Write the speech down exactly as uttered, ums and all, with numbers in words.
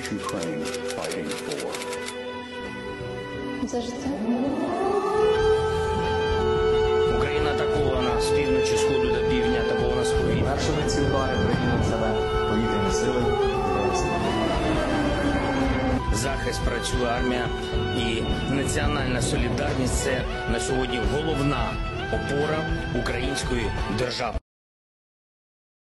Ukraine fighting for? За життя. Україна атакована з півночі, сходу до півдня, атакована з повітря. Першими ці удари прийняли в себе повітряні сили. Захист працює армія і національна солідарність – це на сьогодні головна опора української держави.